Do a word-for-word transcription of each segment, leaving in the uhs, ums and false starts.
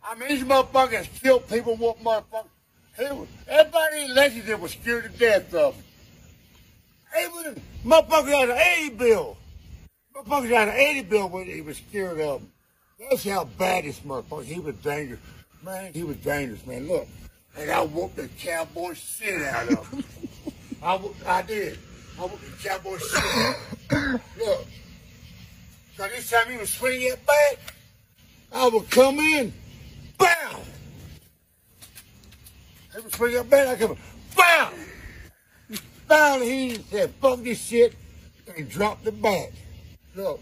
I mean, these motherfuckers killed people with motherfuckers. He was, everybody in Lexington was scared to death of him. He was, motherfuckers had an eighty bill. Motherfuckers had an eighty bill when he was scared of him. That's how bad this motherfucker, he was dangerous. Man, he was dangerous, man. Look, and I whooped the cowboy shit out of him. I, I did. I whooped the cowboy shit out of him. Look. So this time he was swinging it back, I would come in, BAM! He was swinging it back, I come in, BAM! Finally he said, fuck this shit, and dropped the bat. Look.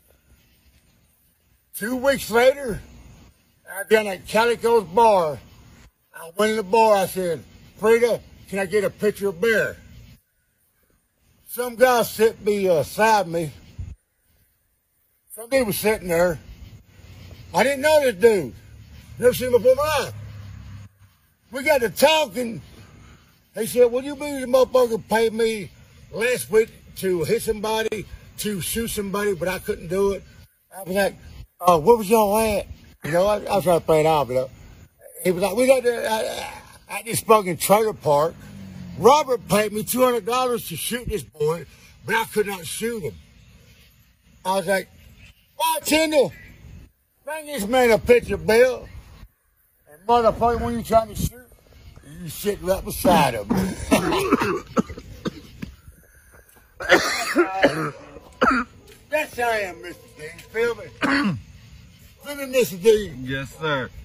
Two weeks later, I was down at Calico's bar. I went in the bar, I said, Frida, can I get a picture of Bear? Some guy sat beside me. Some dude was sitting there. I didn't know this dude. Never seen him before in my life. We got to talking. He said, well, you mean the motherfucker paid me last week to hit somebody, to shoot somebody, but I couldn't do it. I was like, oh, where was y'all at? You know, I, I was trying to play it off, you know. He was like, we got to, uh, at this fucking trailer park. Robert paid me two hundred dollars to shoot this boy, but I could not shoot him. I was like, bartender, bring this man a picture, Bill. And motherfucker, when you trying to shoot, you sit right beside him. That's how I am, Mister Dean. Feel me? Feel me, Mister Dean? Yes, sir.